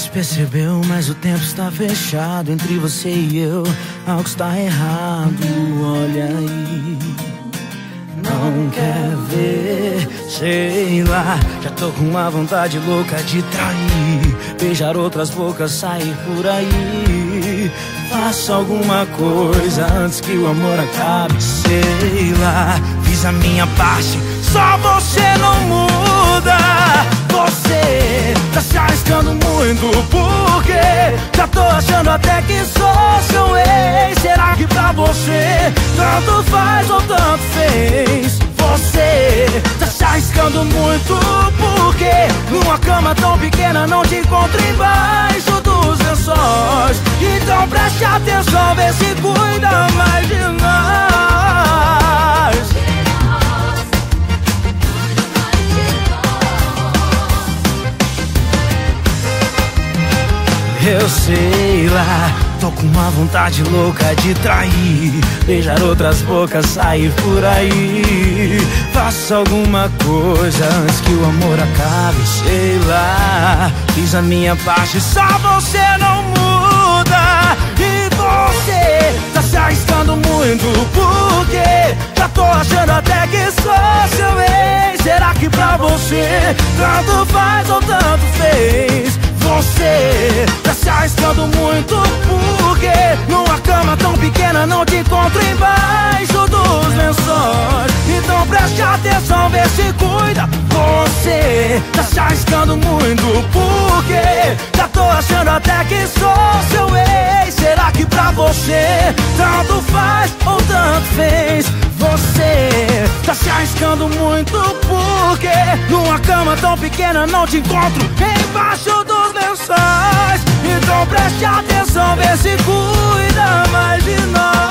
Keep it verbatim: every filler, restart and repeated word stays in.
percebeu, mas o tempo está fechado entre você e eu. Algo está errado, olha aí. Não quer ver, sei lá. Já tô com uma vontade louca de trair, beijar outras bocas, sair por aí. Faça alguma coisa antes que o amor acabe, sei lá. Fiz a minha parte, só você não muda. Você tá se arriscando muito, porque já tô achando até que sou seu ex. Será que pra você tanto faz ou tanto fez? Você tá se arriscando muito, porque numa cama tão pequena não te encontro embaixo dos lençóis. Então preste atenção, vê se cuida mais de nós. Eu sei lá, tô com uma vontade louca de trair, beijar outras bocas, sair por aí. Faça alguma coisa antes que o amor acabe, sei lá. Fiz a minha parte, só você não muda. E você tá se arriscando muito, porque já tô achando até que sou seu ex. Será que pra você tanto faz ou tanto fez? Você tá se arriscando muito, porque numa cama tão pequena não te encontro embaixo dos lençóis. Então preste atenção, vê se cuida. Você tá se arriscando muito, porque já tô achando até que sou seu ex. Será que pra você tanto faz ou tanto fez? Você tá se arriscando muito, porque numa cama tão pequena não te encontro embaixo dos lençóis. Então preste atenção, vê se cuida mais de nós.